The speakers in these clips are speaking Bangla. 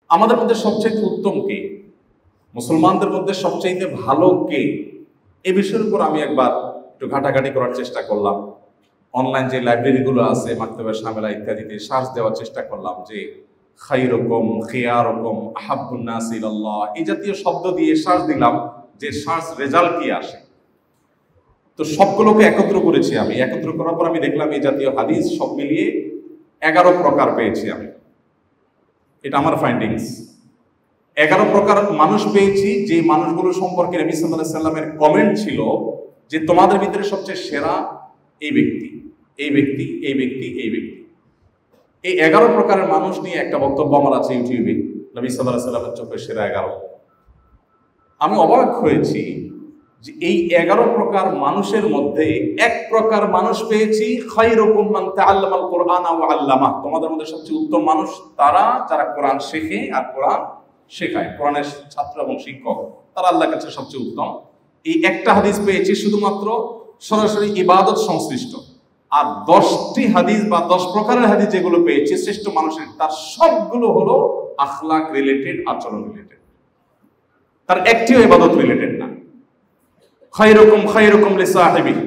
আমাদের মধ্যে সবচেয়ে উত্তম কে, মুসলমানদের মধ্যে সবচেয়ে ভালো কে, এই বিষয়ের উপর আমি একবার একটু ঘাটাঘাটি করার চেষ্টা করলাম। অনলাইন যে লাইব্রেরিগুলো আছে, মাকতাবা শামিলা ইত্যাদিতে সার্চ দেওয়ার চেষ্টা করলাম যে খাইরুকুম, খিয়ারুকুম, আহাব্বুন নাস ইলাল্লাহ, এই জাতীয় শব্দ দিয়ে সার্চ দিলাম যে সার্চ রেজাল্ট কি আসে। তো সবগুলোকে একত্র করেছি আমি। একত্র করার পর আমি দেখলাম এই জাতীয় হাদিস সব মিলিয়ে 11 প্রকার পেয়েছি আমি। এটা আমার ফাইন্ডিংস। 11 প্রকার মানুষ পেয়েছি, যে মানুষগুলো সম্পর্কে নবী সাল্লাল্লাহু আলাইহি সাল্লামের কমেন্ট ছিল যে তোমাদের ভিতরে সবচেয়ে সেরা এই ব্যক্তি, এই ব্যক্তি, এই ব্যক্তি, এই ব্যক্তি। এই 11 প্রকারের মানুষ নিয়ে একটা বক্তব্য আমার আছে ইউটিউবে, নবী সাল্লাল্লাহু আলাইহি সাল্লামের চোখে সেরা 11। আমি অবাক হয়েছি যে এই 11 প্রকার মানুষের মধ্যে এক প্রকার মানুষ পেয়েছি, খায়রুকুম মান তাআল্লামাল কুরআনা ওয়া আল্লামা, তোমাদের মধ্যে সবচেয়ে উত্তম মানুষ তারা যারা কোরআন শেখে আর কোরআন শেখায়, কোরআনের ছাত্র এবং শিক্ষক, তারা আল্লাহর কাছে সবচেয়ে উত্তম। এই একটা হাদিস পেয়েছি শুধুমাত্র সরাসরি ইবাদত সংশ্লিষ্ট। আর 10টি হাদিস বা 10 প্রকারের হাদিস যেগুলো পেয়েছি শ্রেষ্ঠ মানুষের, তার সবগুলো হলো আখলাক রিলেটেড, আচরণ রিলেটেড, তার একটিও ইবাদত রিলেটেড না। খায়রুকুম খায়রুকুম লিসাহিবিহি,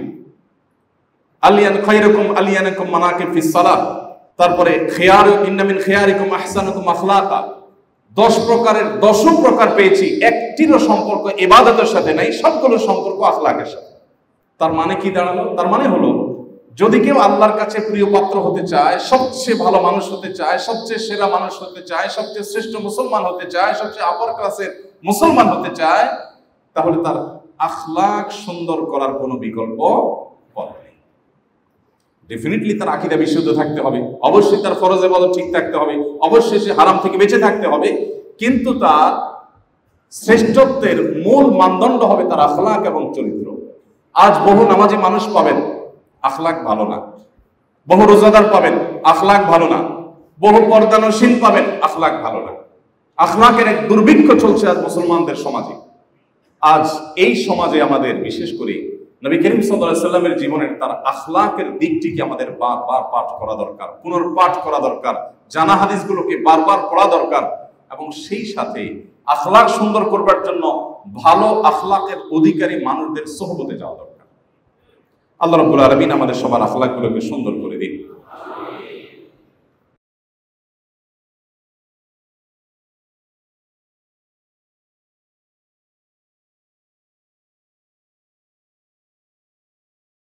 খায়রুকুম আলিয়ানুকুম মানাকিব ফিস সালাহ, তারপরে ইন্না মিন খিয়ারিকুম আহসানুকুম আখলাকা। 10 প্রকারের 10 প্রকার পেয়েছি, একটিরও সম্পর্ক ইবাদতের সাথে নাই, সবগুলো সম্পর্ক আখলাকের সাথে। তার মানে কি দাঁড়ালো? তার মানে হলো যদি কেউ আল্লাহর কাছে প্রিয় পাত্র হতে চায়, সবচেয়ে ভালো মানুষ হতে চায়, সবচেয়ে সেরা মানুষ হতে চায়, সবচেয়ে শ্রেষ্ঠ মুসলমান হতে চায়, সবচেয়ে আপার ক্লাসের মুসলমান হতে চায়, তাহলে তার আখলাক সুন্দর করার কোনো বিকল্প পথ নেই। ডেফিনেটলি তার আকীদা বিশুদ্ধ থাকতে হবে, অবশ্যই তার ফরজ ইবাদত ঠিক থাকতে হবে, অবশ্যই সে হারাম থেকে বেঁচে থাকতে হবে, কিন্তু তার শ্রেষ্ঠত্বের মূল মানদণ্ড হবে তার আখলাক এবং চরিত্র। আজ বহু নামাজি মানুষ পাবেন, আখলাক ভালো না। বহু রোজাদার পাবেন, আখলাক ভালো না। বহু পর্দানশীল পাবেন, আখলাক ভালো না। আখলাকের এক দুর্ভিক্ষ চলছে আজ মুসলমানদের সমাজে। আজ এই সমাজে আমাদের বিশেষ করে নবী করিম সাল্লাল্লাহু আলাইহি সাল্লামের জীবনের তার আখলাকের দিকটিকে আমাদের বারবার পাঠ করা দরকার, পুনর্পাঠ করা দরকার, জানা হাদিসগুলোকে বারবার পড়া দরকার, এবং সেই সাথে আখলাক সুন্দর করবার জন্য ভালো আখলাকের অধিকারী মানুষদের সোহবতে যাওয়া দরকার। আল্লাহ রাব্বুল আলামিন আমাদের সবার আখলাকগুলোকে সুন্দর